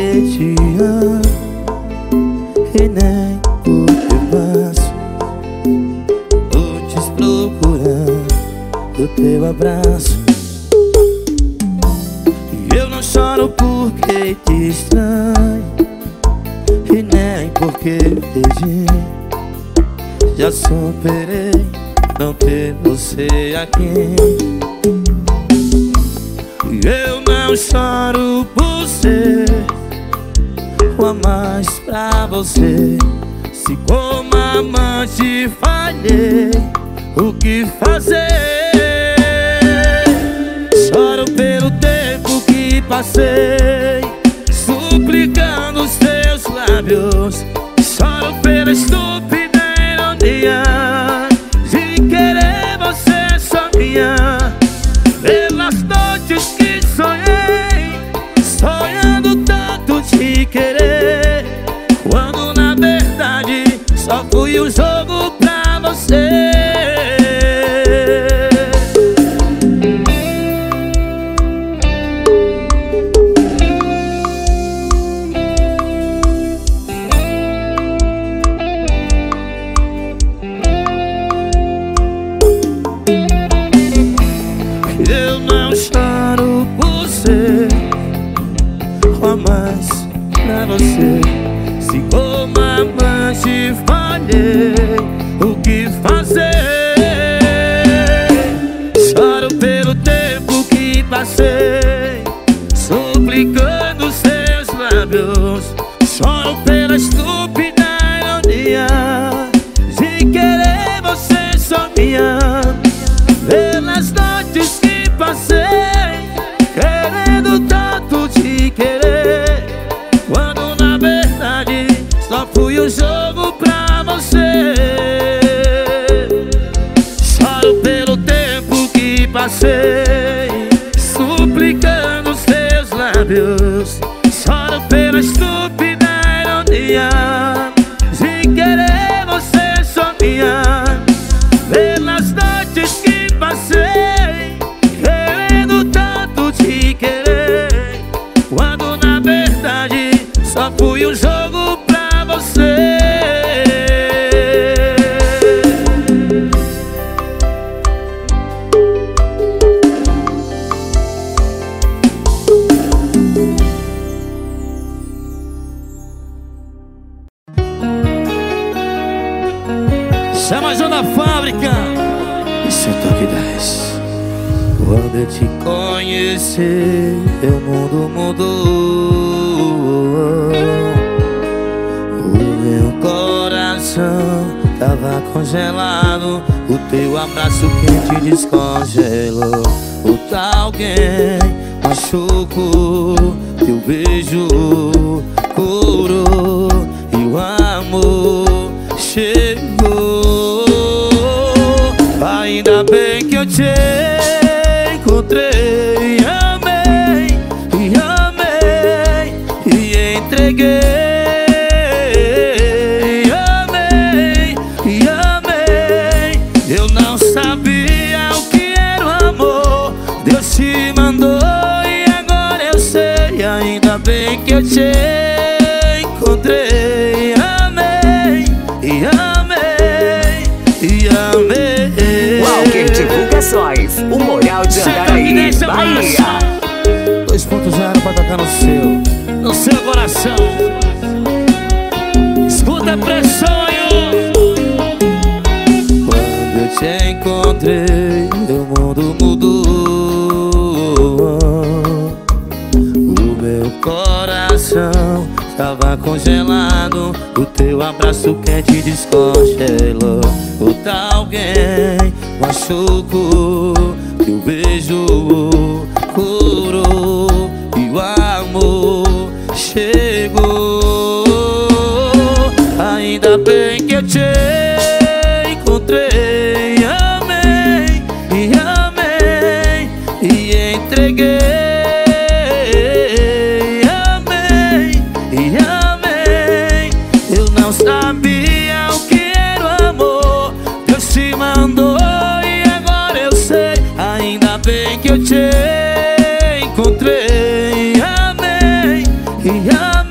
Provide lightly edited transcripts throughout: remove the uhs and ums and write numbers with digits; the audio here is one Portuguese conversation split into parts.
te amo e nem porque passo noites procurando o teu abraço. E eu não choro porque te estranho e nem porque perdi. Já superei não ter você aqui. Eu não choro por ser o a mais pra você. Se como amante falhei, o que fazer? Choro pelo tempo que passei suplicando os teus lábios. Choro pela estúpida ironia de querer você sozinha. Pelas noites que sonhei, sonhando tanto te querer, quando na verdade só fui um jogo pra você. Eu não choro por ser o a mais pra você. Se como amante falhei, o que fazer? Choro pelo tempo que passei suplicando os seus lábios. Choro pela estúpida ironia de querer você sozinha. Pelas noites que passei querendo tanto te querer, quando na verdade só fui um jogo pra você. Choro pelo tempo que passei suplicando os teus lábios. Choro pela estúpida ironia de querer você sozinha. Pelas noites que passei querendo tanto te querer, quando na verdade só fui um jogo pra você. Chama João da Fábrica. Esse é o Toque 10. Quando eu te conheci, o mundo mudou. O meu coração tava congelado, o teu abraço quente descongelou. O tal alguém machucou, teu beijo curou e o amor chegou. Ainda bem que eu te encontrei, amei e amei e entreguei. Amei e amei. Eu não sabia o que era o amor, Deus te mandou e agora eu sei. Ainda bem que eu te encontrei, amei e amei e amei. Walker Divulgações, o Moral de Andaraí, Bahia. 2.0 pra tocar no seu coração. Escuta a pressão aí. Quando eu te encontrei, o mundo mudou. O meu coração tava congelado, o teu abraço quente descongelou. O tal alguém machucou, teu beijo curou e o amor chegou. Ainda bem que eu te encontrei, amei e amei e entreguei. Amei e amei. Eu não sabia o que era o amor, Deus te mandou e agora eu sei. Ainda bem que eu te encontrei, amei e amei.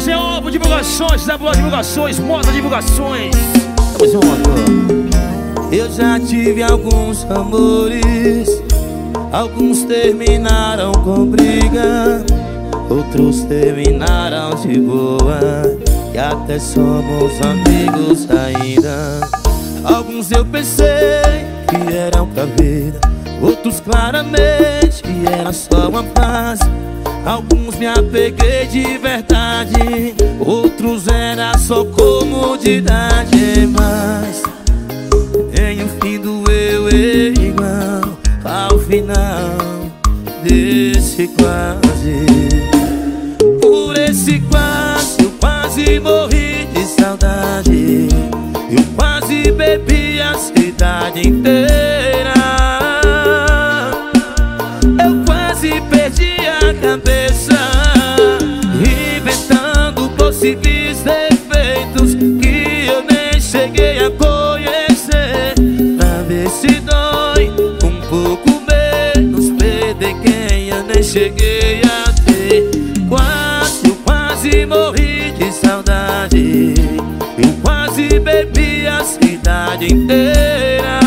Esse é o Ovo Divulgações, da Boa Divulgações, Moda Divulgações. Tamo junto. Eu já tive alguns amores, alguns terminaram com briga, outros terminaram de boa, e até somos amigos ainda. Alguns eu pensei que eram pra vida, outros claramente que era só uma fase. Alguns me apeguei de verdade, outros era só comodidade. Mas em um fim doeu igual ao final desse quase. Por esse quase eu quase morri de saudade, eu quase bebi a cidade inteira, eu quase perdi a cabeça, inventando possíveis defeitos que eu nem cheguei a conhecer, pra ver se dói um pouco menos perder quem eu nem cheguei a ter. Eu quase morri de saudade, eu quase bebi a cidade inteira,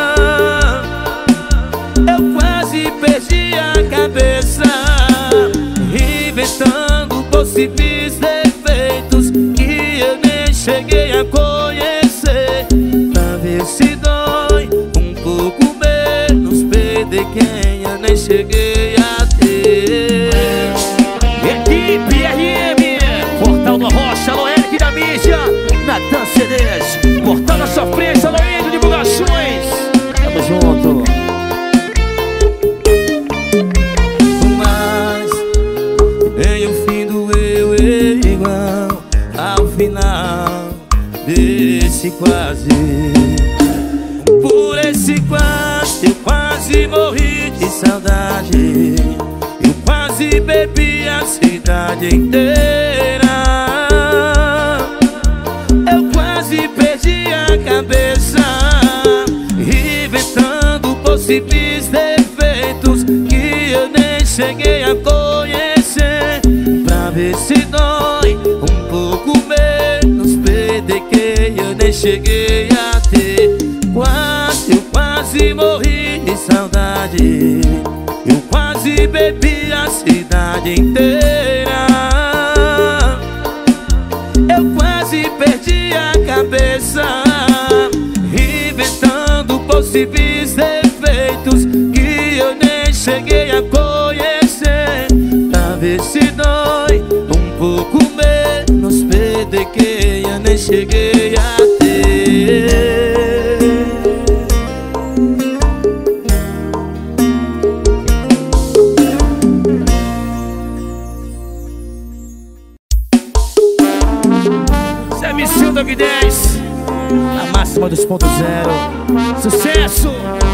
eu quase perdi a cabeça, inventando possíveis defeitos que eu nem cheguei a conhecer, pra ver se dói um pouco menos perder quem eu nem cheguei a ter. Equipe RM, Portal da Rocha, Loeric da Mídia, Natan CDs, Portal da Sofrência, Loeric Divulgações. Tamo junto. Mas em um fim doeu igual ao final desse quase. Por esse quase eu quase morri de saudade, eu quase bebi a cidade inteira, eu quase perdi a cabeça, inventando possíveis defeitos que eu nem cheguei a conhecer, pra ver se dói um pouco menos perder quem eu nem cheguei a ter. Eu quase morri de saudade, eu quase bebi a cidade inteira, eu quase perdi a cabeça, inventando possíveis defeitos que eu nem cheguei a conhecer, pra ver se dói um pouco menos perder quem eu nem cheguei a ter. Dog 10, a máxima 2.0, sucesso!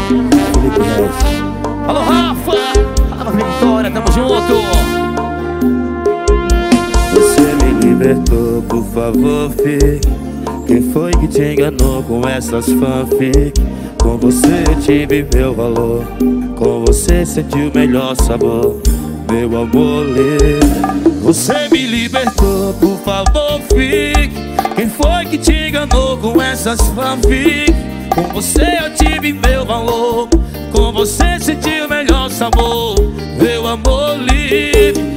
Alô Rafa, alô Vitória, tamo junto! Você me libertou, por favor, fique. Quem foi que te enganou com essas fanfic? Com você eu tive meu valor, com você senti o melhor sabor, meu amor livre. Você me libertou, por favor, fique. Quem foi que te enganou com essas fanfic? Com você eu tive meu valor, com você senti o melhor sabor, meu amor livre.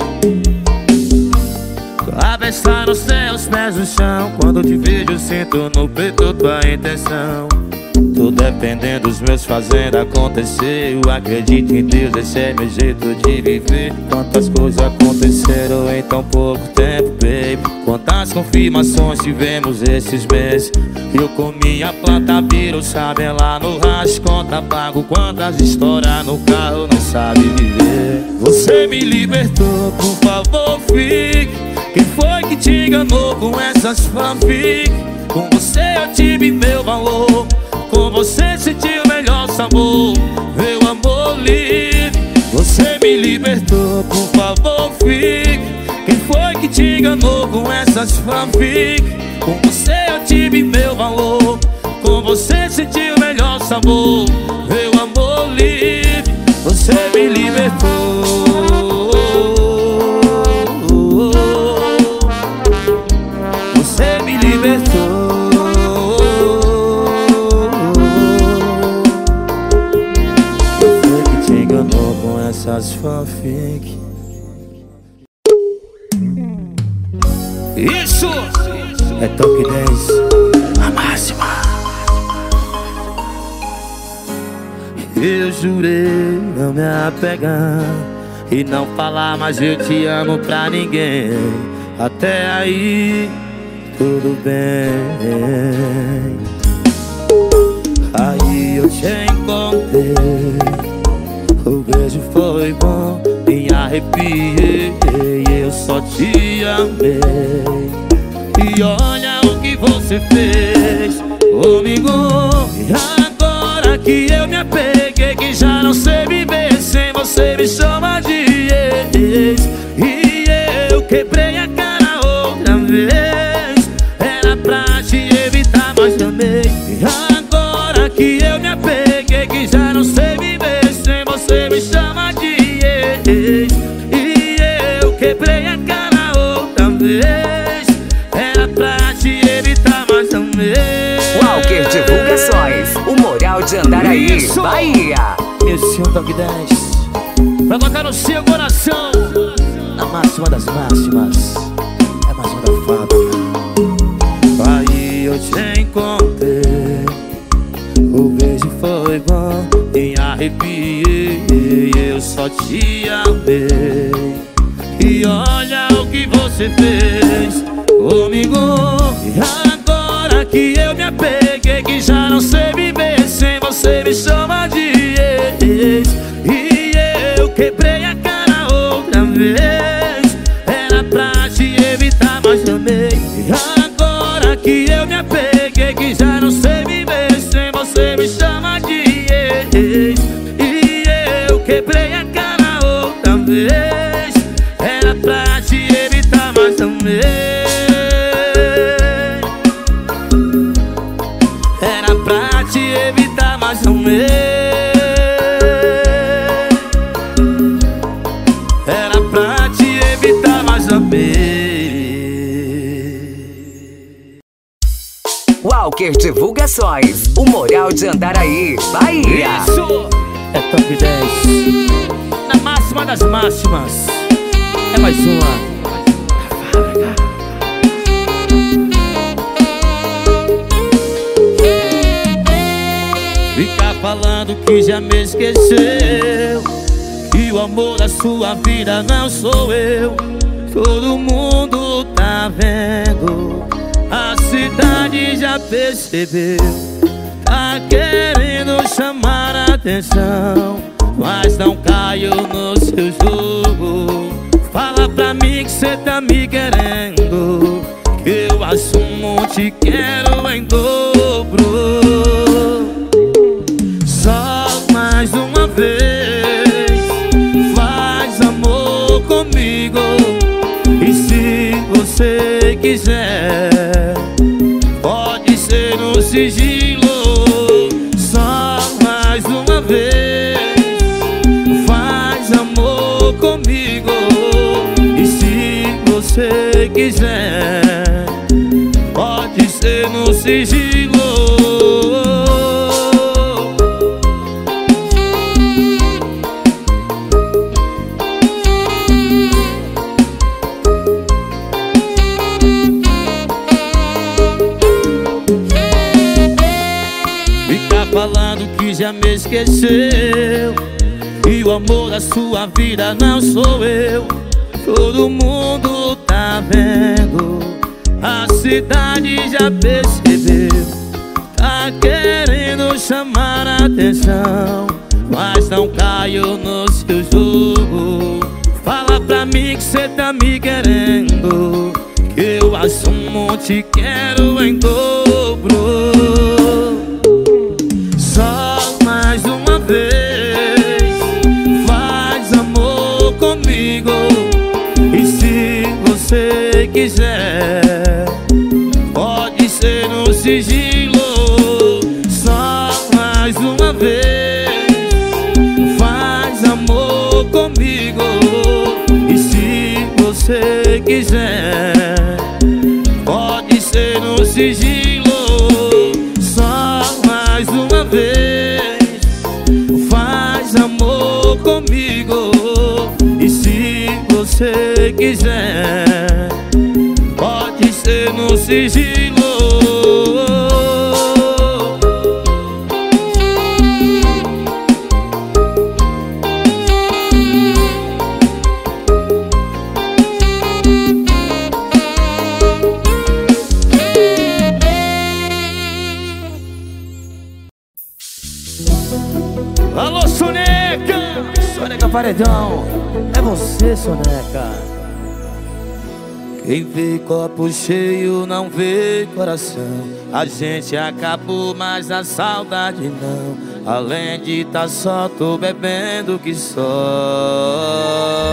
Cabeça nos seus pés no chão, quando te vejo sinto no peito tua intenção. Tô dependendo dos meus fazendo acontecer, eu acredito em Deus, esse é meu jeito de viver. Quantas coisas aconteceram em tão pouco tempo, baby. Quantas confirmações tivemos esses meses. Eu com minha planta viro, sabe lá no racho, conta pago. Quantas histórias no carro não sabe viver. Você me libertou, por favor fique. Quem foi que te enganou com essas fanfic? Com você eu tive meu valor, com você senti o melhor sabor, meu amor livre. Você me libertou, por favor fique. Quem foi que te enganou com essas fanfic? Com você eu tive meu valor, com você senti o melhor sabor, meu amor livre. Você me libertou. essas fanfic. Isso é Top 10, a máxima. Eu jurei não me apegar e não falar mais eu te amo pra ninguém. Até aí tudo bem. Aí eu te encontrei, o beijo foi bom, me arrepiei, eu só te amei. E olha o que você fez comigo. E agora que eu me apeguei, que já não sei viver sem você, me chama de ex. E eu quebrei a cara outra vez, era pra te evitar, mas amei. E agora que eu me apeguei, que já não sei viver sem você, me chama de ex. E eu quebrei a cara outra vez, era pra te evitar, mas amei. Walker Divulgações, o Moral de Andaraí, Isso. Bahia. Esse é um Top 10 pra tocar no seu coração, a máxima das máximas, é mais uma da fábrica. Aí eu te encontrei, o beijo foi bom, me arrepiei, eu só te amei. E olha o que você fez comigo. E agora que eu me apeguei, que já não sei viver sem você, me chama de ex. E eu quebrei a cara outra vez, era pra te evitar, mas amei. E agora que eu me apeguei, que já não sei viver sem você, me chama de ex. E eu quebrei a cara outra vez, era pra te evitar, mas amei. Era pra te evitar, mas amei. Era pra te evitar, mas amei. Walker Divulgações, o Moral de Andaraí, Bahia. Isso é Top 10, na máxima das máximas, é mais uma. Fica falando que já me esqueceu, que o amor da sua vida não sou eu. Todo mundo tá vendo, a cidade já percebeu. Tá querendo chamar a atenção, mas não caiu no seu jogo. Fala pra mim que cê tá me querendo, que eu assumo, te quero em dobro. Só mais uma vez, faz amor comigo. E se você quiser, pode ser no sigilo. Só mais uma vez, faz amor comigo. E se você quiser, pode ser no sigilo. Falando que já me esqueceu, e o amor da sua vida não sou eu. Todo mundo tá vendo, a cidade já percebeu. Tá querendo chamar a atenção, mas não caiu no seu jogo. Fala pra mim que cê tá me querendo, que eu assumo, te quero em dobro. Só mais uma vez, faz amor comigo. E se você quiser, pode ser no sigilo. Só mais uma vez, faz amor comigo. E se você quiser, pode ser no sigilo. Só mais uma vez, faz amor comigo. você quiser. Pode ser no sigilo. Alô, Soneca! Soneca Paredão, é você, Soneca. Quem vê copo cheio não vê coração. A gente acabou, mas a saudade não. Além de tá só, tô bebendo que só.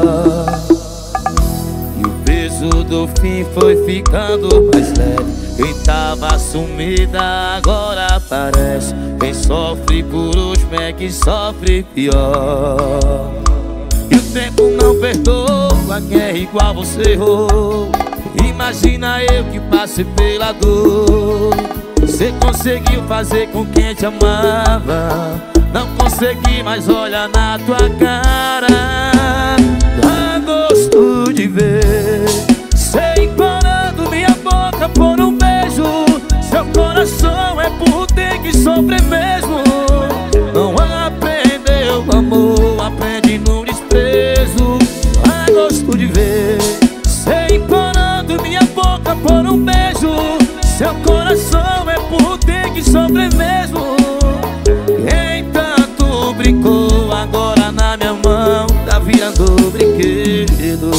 E o peso do fim foi ficando mais leve. Quem tava sumida agora aparece. Quem sofre por último é que sofre pior. E o tempo não perdoa quem é igual você errou. Imagina eu que passei pela dor. Você conseguiu fazer com quem te amava. Não consegui mais olhar na tua cara. Dá gosto de ver cê implorando minha boca por um beijo. Seu coração é burro, tem que sofrer mesmo. Não aprendeu amor, aprende no desprezo. Dá gosto de ver cê implorando minha boca por um beijo. Seu coração é burro, tem que sofrer mesmo. Quem tanto brincou, agora na minha mão tá virando brinquedo.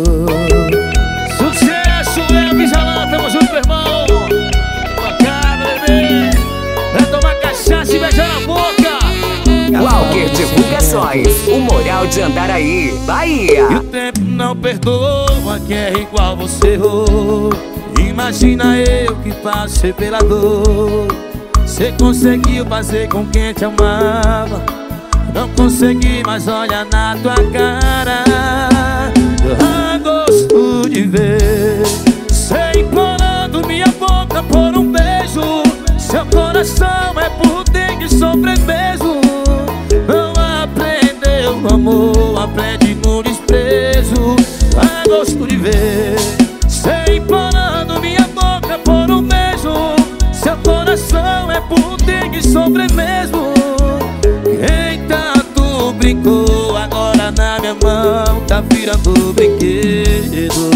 Sucesso, Elvis Jalan, tamo junto, meu irmão. Bacana, bebê. Vai tomar cachaça e beijar na boca. Walker Divulgações, o Moral de Andaraí, Bahia. E o tempo não perdoa quem é igual você errou. Imagina eu que passei pela dor. Você conseguiu fazer com quem te amava. Não consegui mais olhar na tua cara. Dá gosto de ver cê implorando minha boca por um beijo. Seu coração é burro, tem que sofrer mesmo. Não aprendeu amor, aprende no desprezo. Dá gosto de ver cê implorando minha boca por um beijo. Seu coração é burro, tem que sofrer mesmo. Quem tanto brincou, agora na minha mão tá virando brinquedo.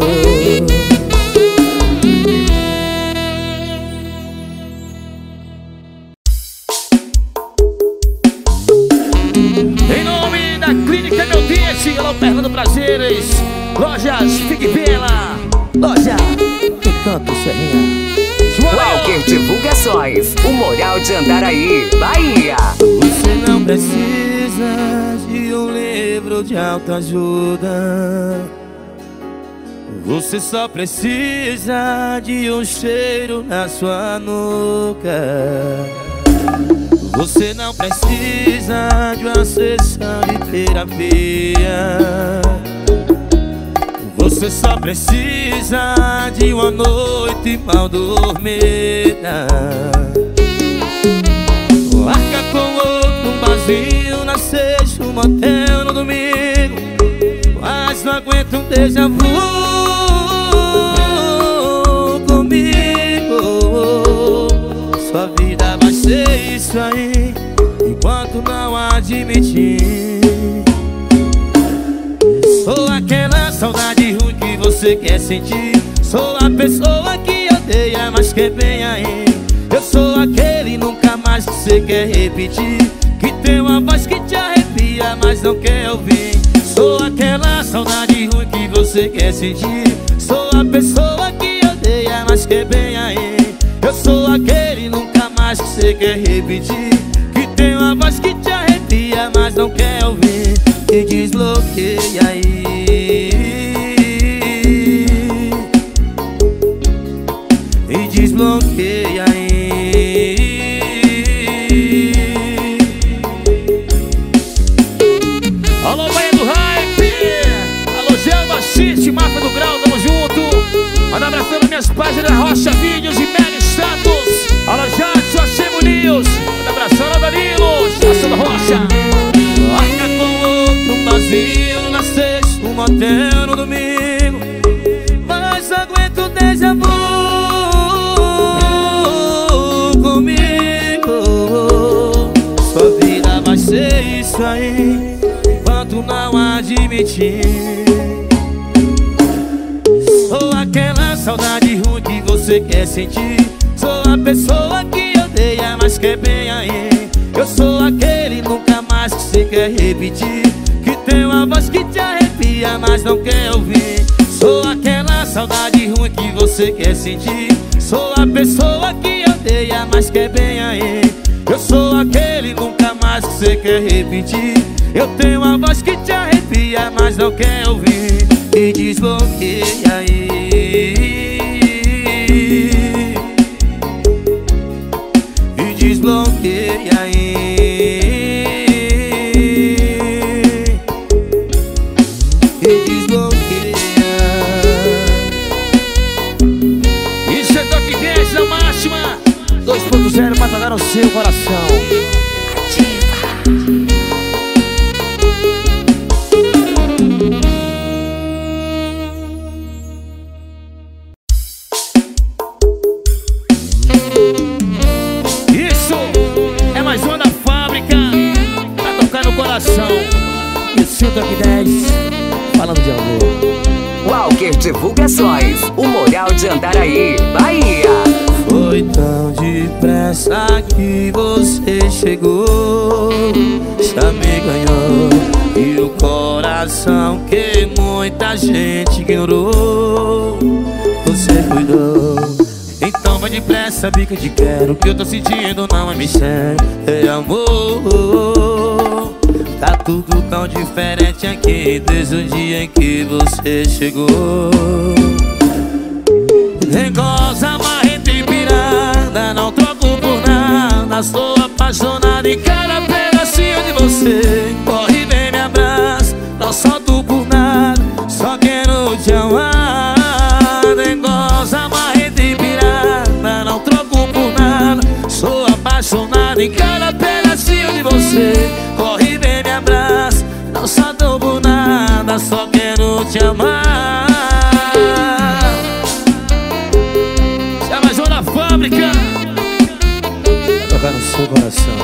Em nome da Clínica Meu Dente, alô, Fernando Prazeres, Lojas Fique Bela, Loja Encanto Serrinha. Walker Divulgações, o Moral de Andaraí, Bahia. Você não precisa de um livro de autoajuda. Você só precisa de um cheiro na sua nuca. Você não precisa de uma sessão de terapia. Você só precisa de uma noite mal dormida. Larga com outro um barzinho na sexta, um motel no domingo. Mas não aguenta um déjà vu comigo. Sua vida vai ser isso aí, enquanto não admitir. Sou aquela saudade ruim que você quer sentir. Sou a pessoa que odeia, mas quer bem aí. Eu sou aquele nunca mais que você quer repetir, que tem uma voz que te arrepia, mas não quer ouvir. Sou aquela saudade ruim que você quer sentir. Sou a pessoa que odeia, mas quer bem aí. Eu sou aquele nunca mais que você quer repetir, que tem uma voz que te arrepia, mas não quer ouvir. E desbloqueia aí. E desbloqueia aí. Alô, Bahia do Hype, alô, Gelba City, Máfia do Grau, tamo junto. Manda abraço para minhas páginas Rocha Vídeos e Meli Santos. Alô, Jadson, Achemo News. Manda abraço, alô, Danilo, Estação da Rocha. Larga com outro um barzinho na sexta, um motel enquanto não admitir. Sou aquela saudade ruim que você quer sentir. Sou a pessoa que odeia, mas quer bem aí. Eu sou aquele nunca mais que você quer repetir, que tem uma voz que te arrepia, mas não quer ouvir. Sou aquela saudade ruim que você quer sentir. Sou a pessoa que odeia, mas quer bem aí. Eu sou aquele nunca mais que você quer repetir. Eu tenho uma voz que te arrepia, mas não quer ouvir. E desbloqueia aí. E desbloqueia aí. E desbloqueia. Isso é Toque 10 na máxima 2.0 pra tocar no seu coração. Isso é mais uma da fábrica pra tocar no coração. Isso é Toque 10 falando de amor. Walker Divulgações, o Moral de Andaraí, Bahia. Foi tão depressa que você chegou, já me ganhou. E o coração que muita gente ignorou, você cuidou. Então vai depressa, bica de quero. O que eu tô sentindo não é mistério, é amor. Tá tudo tão diferente aqui desde o dia em que você chegou. Rengosa, marreta e pirada, não troco por nada. Sou apaixonado em cada pedacinho de você. Corre, vem, me abraça, não solto por nada, só quero te amar. Rengosa, marreta e pirada, não troco por nada. Sou apaixonado em cada pedacinho de você. Corre, vem, me abraça, não solto por nada, só quero te amar. Fábrica vai tocar no seu coração.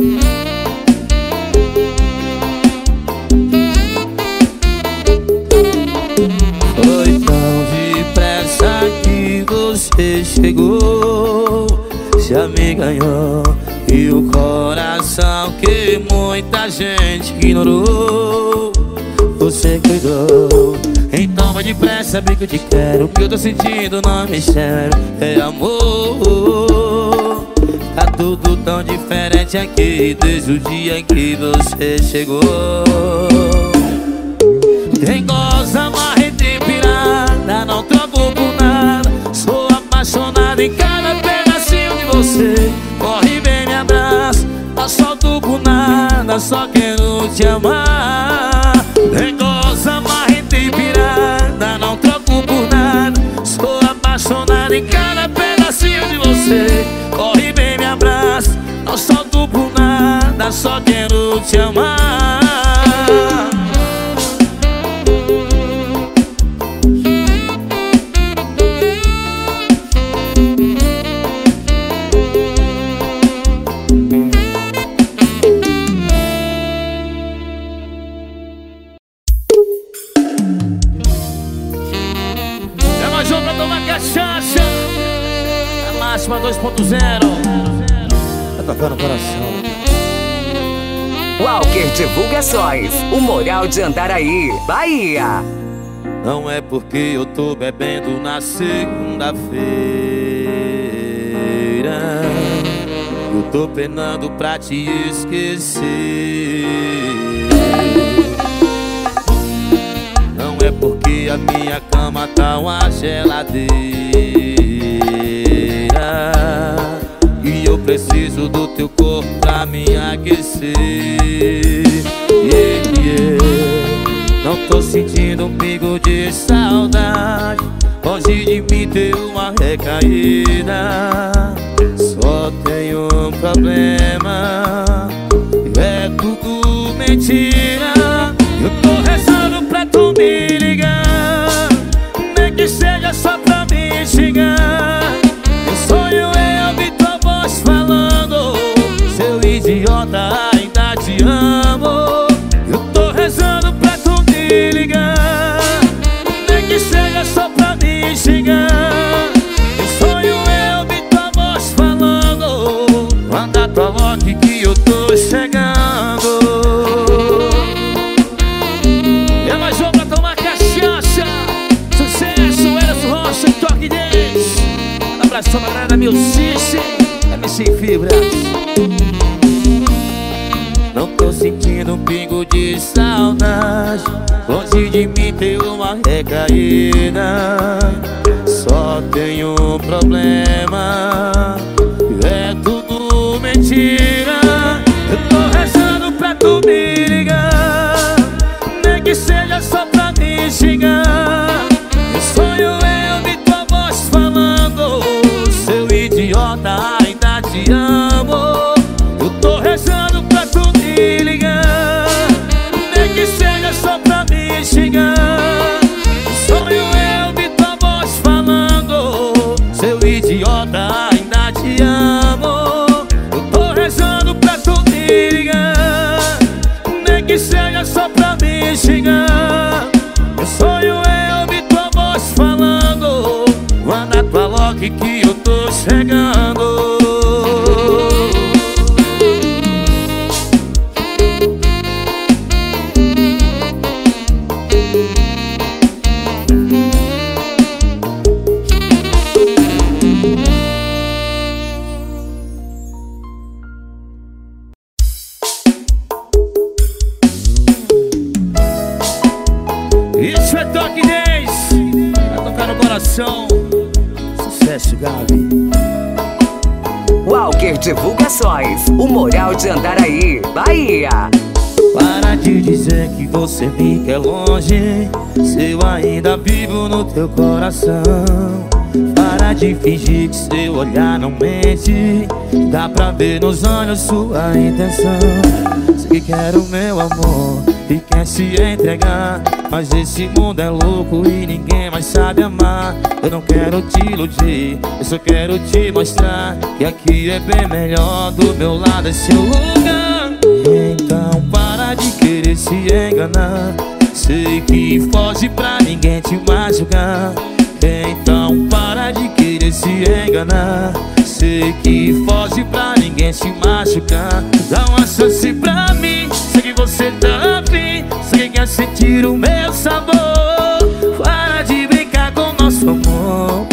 Foi tão depressa que você chegou, já me ganhou. E o coração que muita gente ignorou, você cuidou. Então vai depressa, bem que eu te quero. O que eu tô sentindo não é mistério, é amor. Tá tudo tão diferente aqui desde o dia em que você chegou. Rengosa, marreta e pirada, não troco por nada. Sou apaixonado em cada pedacinho de você. Corre, vem, me abraça, não solto por nada, só quero te amar. Rengosa, marreta e pirada, não troco por nada. Sou apaixonado em cada pedacinho de você. Corre, vem, me abraça, não solto por nada, só quero te amar. Cachaça, a máxima 2.0 vai tocar no coração. Walker Divulgações, o Moral de Andaraí, Bahia. Não é porque eu tô bebendo na segunda-feira, eu tô penando pra te esquecer. Não é porque a minha cama tá uma geladeira e eu preciso do teu corpo pra me aquecer. Não tô sentindo um pingo de saudade, longe de mim ter uma recaída. Só tenho um problema, é tudo mentira. Eu tô rezando pra tu me ligar, nem que seja só pra me xingar. Meu sonho é ouvir tua voz falando: seu idiota, ainda te amo. Eu tô rezando abração pra galera da Milcice, MC Fibras. Não tô sentindo um pingo de saudade, longe de mim tem uma recaída. Só tenho um problema, é tudo mentira. Eu tô rezando pra tu me ligar, nem que seja só pra me xingar. Meu sonho é ouvir tua voz falando: seu idiota, ainda te amo. Eu tô rezando pra tu me ligar, nem que seja só pra me xingar. Meu sonho é ouvir tua voz falando: seu idiota, ainda te amo. Eu tô rezando pra tu me ligar, nem que seja só pra me xingar. Meu sonho é ouvir tua voz falando: manda tua lock que eu tô chegando. Isso é Toque 10, vai tocar no coração. Sucesso, Gabi. Walker Divulgações, o Moral de Andaraí, Bahia. Para de dizer que você fica longe, se eu ainda vivo no teu coração. Para de fingir que seu olhar não mente, dá pra ver nos olhos sua intenção. Sei que quer o meu amor e quer se entregar, mas esse mundo é louco e ninguém mais sabe amar. Eu não quero te iludir, eu só quero te mostrar que aqui é bem melhor, do meu lado é seu lugar. Então para de querer se enganar, sei que foge pra ninguém te machucar. Então para de querer se enganar, sei que foge pra ninguém te machucar. Dá uma chance pra mim, sei que você tá afim, sei que quer sentir o meu sabor. Para de brincar com nosso amor,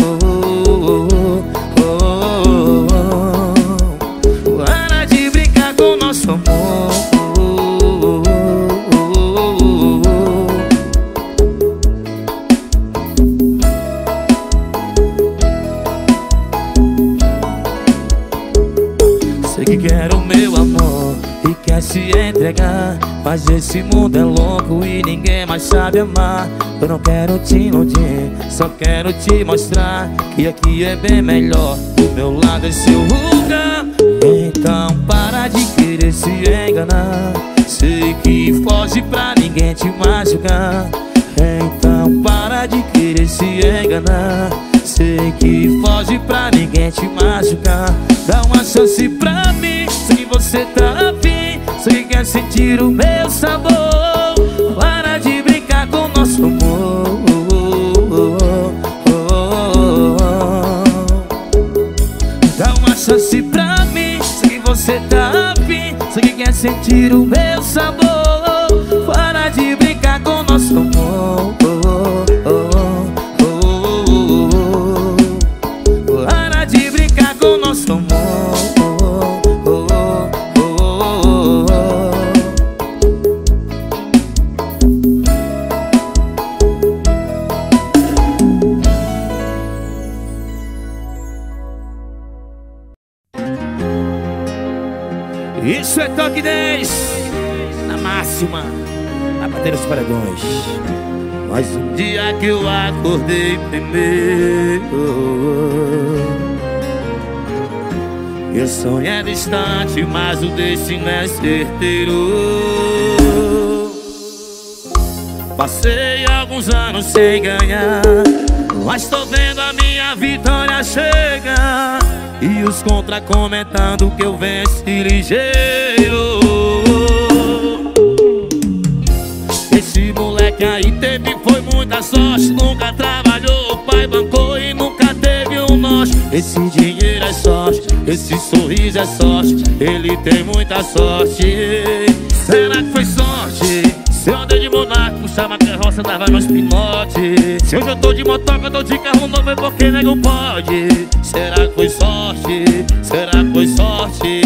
para de brincar com nosso amor. Sei que quer o meu amor e quer se entregar, mas esse mundo é louco e ninguém mais sabe amar. Eu não quero te iludir, só quero te mostrar que aqui é bem melhor, do meu lado é seu lugar. Então para de querer se enganar, sei que foge pra ninguém te machucar. Então para de querer se enganar, sei que foge pra ninguém te machucar. Dá uma chance pra mim, sei que você tá afim, sei que quer sentir o meu sabor. Para de brincar com nosso amor, dá uma chance pra mim, sei que você tá afim, sei que quer sentir o meu sabor. Para de brincar com nosso amor, para de brincar com nosso amor. Isso é Toque 10, na máxima, a bater os paredões. Mas um dia que eu acordei primeiro, meu sonho é distante, mas o destino é certeiro. Passei alguns anos sem ganhar, mas tô vendo a minha vitória chegar, e os contra comentando que eu venci ligeiro. Esse moleque aí teve foi muita sorte, nunca trabalhou, o pai bancou e nunca teve um norte. Esse dinheiro é sorte, esse sorriso é sorte, ele tem muita sorte. Será que foi sorte? Se eu andei de monarca, puxava a carroça, dava meus pinote. Se hoje eu tô de motoca, tô de carro novo, é porque nego pode. Será que foi sorte? Será que foi sorte?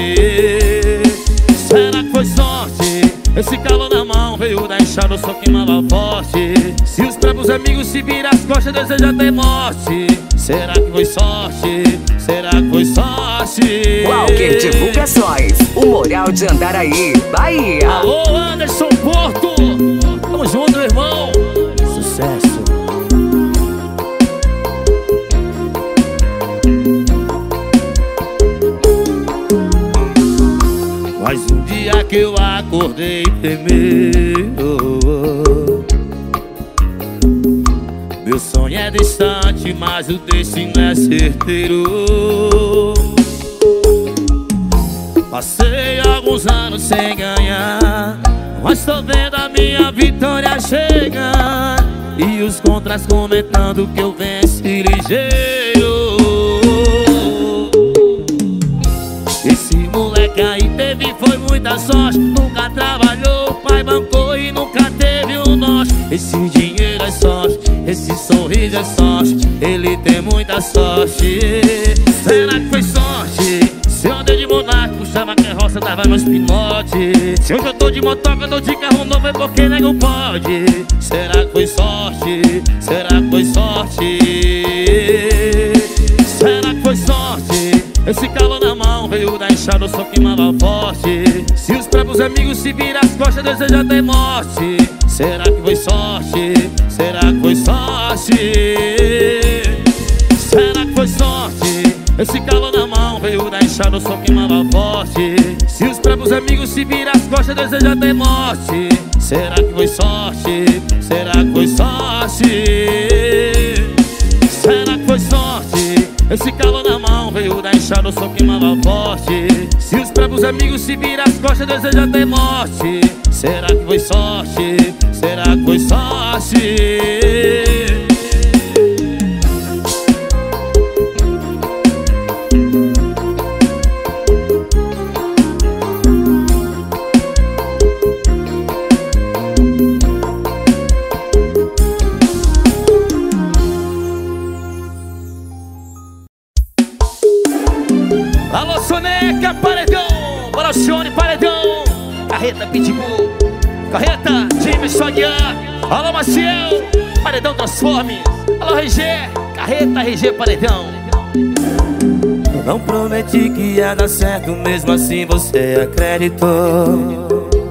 Será que foi sorte? Esse calor na mão veio da enxada, só queimava forte. Se os próprios amigos se viram as costas, deseja até morte. Será que foi sorte? Será que foi sorte? Walker Divulgações, o Moral de Andaraí, Bahia. Alô, Anderson Porto, tamo junto, meu irmão. Sucesso. Mais um dia que eu acordei temendo. Meu sonho é distante, mas o destino é certeiro. Passei alguns anos sem ganhar, mas tô vendo a minha vitória chegar. E os contras comentando que eu venci ligeiro. Esse moleque aí teve foi muita sorte. Nunca trabalhou, pai bancou e nunca teve um norte. Esse dinheiro é sorte, esse sorriso é sorte, ele tem muita sorte. Será que foi sorte? Se eu andei de monarca, puxava a carroça, dava meus pinote. Se hoje eu tô de motoca, tô de carro novo, é porque nego pode. Será que foi sorte? Será que foi sorte? Será que foi sorte? Esse calor na mão veio da enxada, só queimava forte. Se os próprios amigos se viram as costas, deseja até morte. Será que foi sorte? Será que foi sorte? Será que foi sorte? Esse calor na mão veio da enxada, só queimava forte. Se os próprios amigos se viram as costas, deseja até morte. Será que foi sorte? Será que foi sorte? Será que foi sorte? Esse calor na mão veio da enxada, só queimava forte. Se os próprios amigos se viram as costas, deseja até morte. Será que foi sorte? Será que foi sorte? Alô, Soneca, paredão, Borochone, paredão, Carreta, Pitbull, Carreta, James, Aguiar. Alô, Maciel, paredão Transforme. Alô, RG, Carreta, RG, paredão. Eu não prometi que ia dar certo, mesmo assim você acreditou.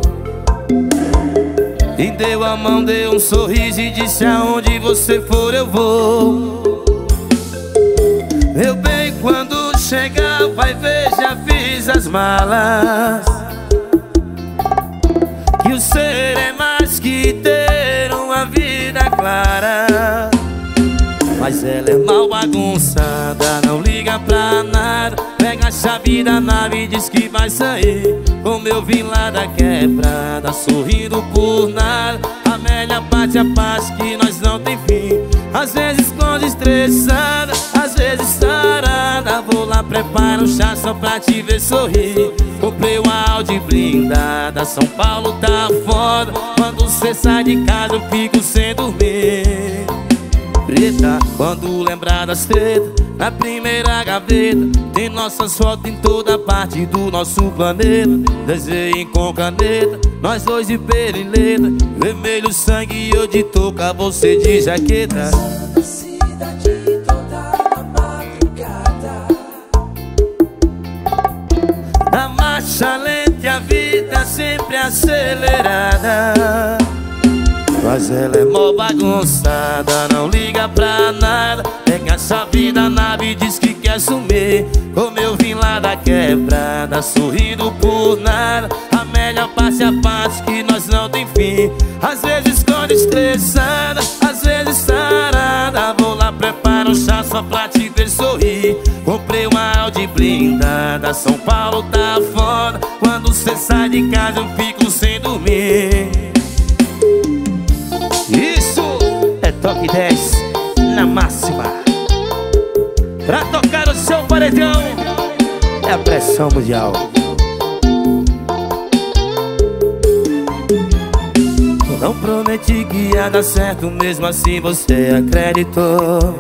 E deu a mão, deu um sorriso e disse: aonde você for eu vou. Meu bem, quando chegar vai ver, já fiz as malas. Que o ser é mais que ter uma vida clara. Mas ela é mal bagunçada, não liga pra nada. Pega a chave da nave e diz que vai sair. Como eu vim lá da quebrada, sorrindo por nada. A melhor parte é a paz que nós não tem fim. Às vezes esconde estressada, às vezes sarada. Vou lá, preparo um chá só pra te ver sorrir. Comprei uma Audi blindada, São Paulo tá foda. Quando cê sai de casa eu fico sem dormir. Preta, quando lembrar das tretas, na primeira gaveta tem nossas fotos em toda parte do nosso planeta. Desenhei com caneta, nós dois de perileta. Vermelho sangue e eu de touca, você de jaqueta. Cidade toda madrugada. Na marcha lenta e a vida sempre acelerada. Mas ela é mó bagunçada, não liga pra nada. Pega a chave da nave e diz que quer sumir. Como eu vim lá da quebrada, sorrindo por nada. A melhor parte é a parte que nós não tem fim. Às vezes esconde estressada, às vezes sarada. Vou lá, preparo um chá só pra te ver sorrir. Comprei uma Audi blindada, São Paulo tá foda. Quando cê sai de casa eu fico sem dormir. Isso é Toque 10 na máxima. Pra tocar o seu paredão é a pressão mundial. Não prometi que ia dar certo, mesmo assim você acreditou.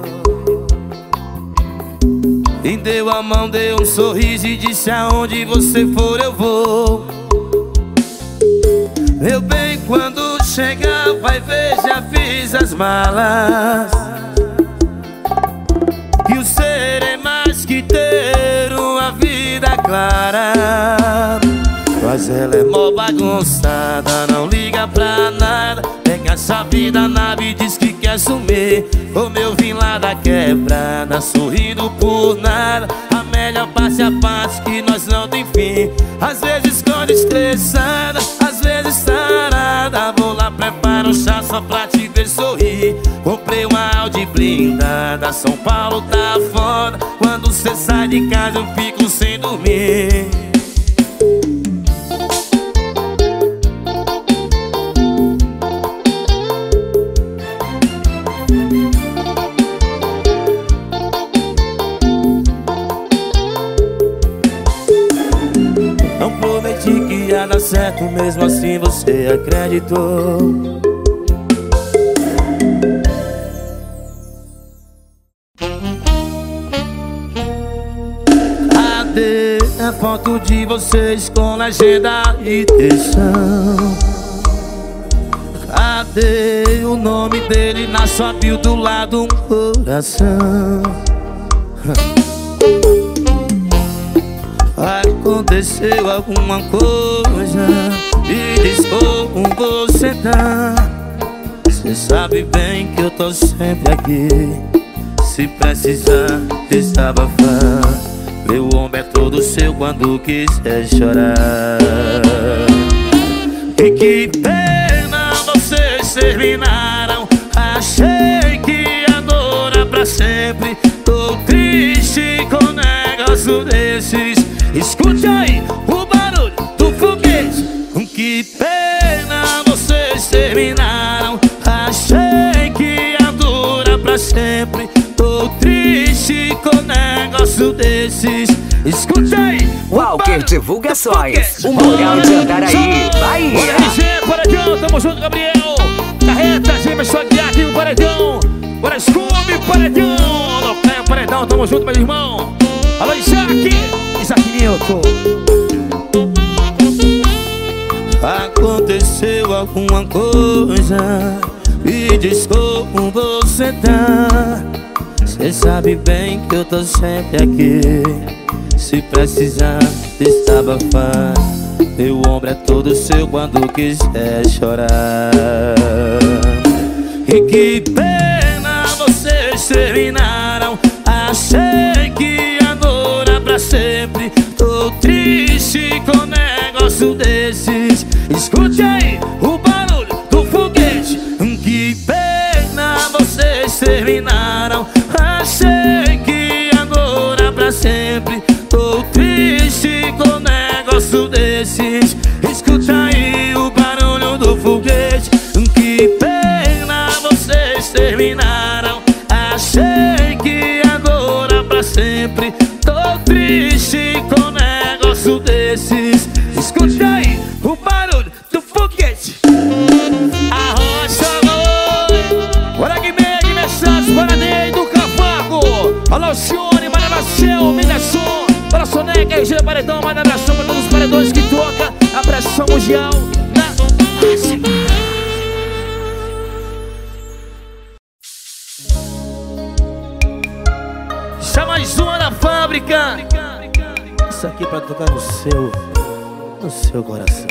E deu a mão, deu um sorriso e disse: aonde você for eu vou. Meu bem, quando chegar vai ver, já fiz as malas. E o ser é mais que ter uma vida clara. Mas ela é mó bagunçada, não liga pra nada. Pega essa vida na nave e diz que quer sumir. Como eu vim lá da quebrada, sorrindo por nada. A melhor parte é a parte que nós não tem fim. Às vezes quando estressada, às vezes sarada. Vou lá, preparo um chá só pra te ver sorrir. Comprei uma Audi blindada, São Paulo tá foda. Quando cê sai de casa eu fico sem dormir. Não prometi que ia dar certo, mesmo assim você acreditou. Cadê a foto de vocês com legenda e textão? Cadê o nome dele na sua bio do lado um coração? Aconteceu alguma coisa e diz como você tá. Cê sabe bem que eu tô sempre aqui. Se precisar desabafar, meu ombro é todo seu quando quiser chorar. E que pena vocês terminaram. Achei que ia durar pra sempre. Tô triste com um negócio desses. Escute aí o barulho do foguete. Que pena vocês terminaram. Achei que ia durar pra sempre. Tô triste com um negócio desses. Escute aí Walker Divulgações, o Moral de Andaraí, Bahia. Bora dizer, Paredão, tamo junto, Gabriel. Carreta, Gêmeos, só guiar aqui no Paredão. Bora, Scooby, Paredão. Não pega, Paredão, tamo junto, meu irmão. Alô, Isaac, Isaac Newton. Aconteceu alguma coisa e diz como você tá. Cê sabe bem que eu tô sempre aqui. Se precisar desabafar, meu ombro é todo seu quando quiser chorar. E que pena vocês terminaram. Achei que ia durar pra sempre. Tô triste com um negócio desses. Escute aí o barulho do foguete. Que pena vocês terminaram. Achei que ia durar pra sempre. Tô triste com um negócio desses. Escuta aí o barulho do foguete. Que pena vocês terminaram. Achei que ia durar pra sempre. Tô triste com um negócio desses. Escuta aí o barulho do foguete. Arrocha oi. Bora Guimê, Santos, Paranei do Cavaco. Alô, Cione, Mananacel, Minasson. Bora Soneca, RG Paredão, manda abração pra todos os paredões que toca a pressão mundial na máxima. Já mais uma da fábrica. Isso aqui pra tocar no seu coração.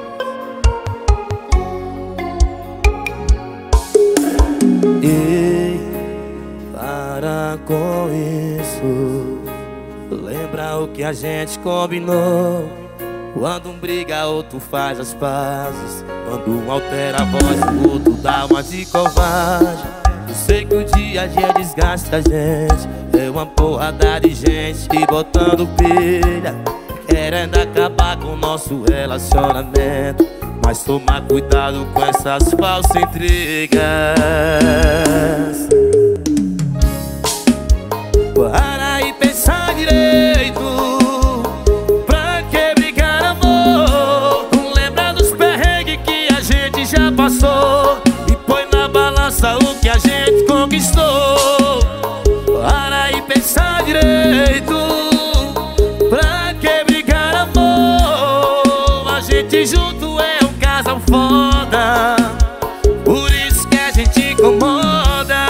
Ei, para com isso. Lembra o que a gente combinou. Quando um briga, outro faz as pazes. Quando um altera a voz, o outro dá uma de covarde. Eu sei que o dia a dia desgasta a gente. É uma porrada de gente botando pilha, querendo acabar com o nosso relacionamento. Mas tomar cuidado com essas falsas intrigas. Para e pensar direito. Pra que brigar, amor? Lembra dos perrengues que a gente já passou. foda, por isso que a gente incomoda.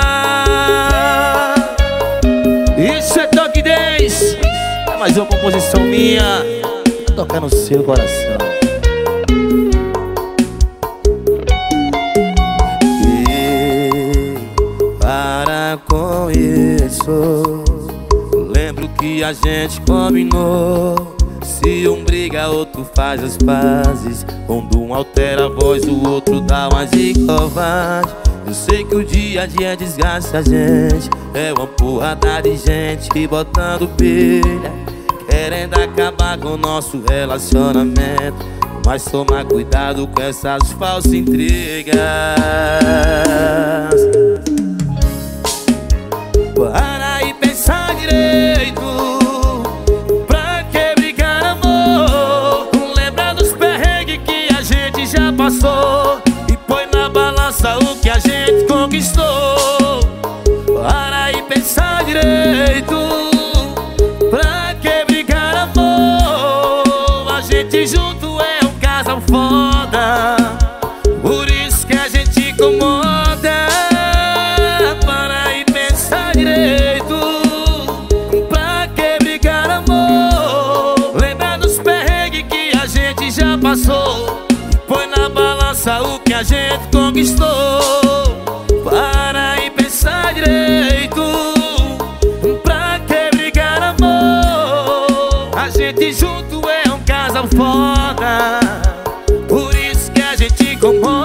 Isso é Toque 10. É mais uma composição minha, pra tocar no seu coração. E para com isso, lembro que a gente combinou. Se um briga, outro faz as pazes. Quando um altera a voz, o outro dá uma de covarde. Eu sei que o dia a dia desgasta a gente. É uma porrada de gente botando pilha, querendo acabar com o nosso relacionamento. Mas toma cuidado com essas falsas intrigas. Para e pensar direito. Pra que brigar, amor? Não lembra dos perrengues que a gente já passou e põe na balança o que a gente conquistou. Para e pensar direito. Pra que brigar, amor? A gente junto é um casal foda, por isso que a gente incomoda. Para e pensar direito. Pra que brigar, amor? Lembra dos perrengues que a gente já passou e põe na balança o que a gente conquistou. Para e pensar direito. Pra que brigar, amor? A gente junto é um casal foda, por isso que a gente incomoda.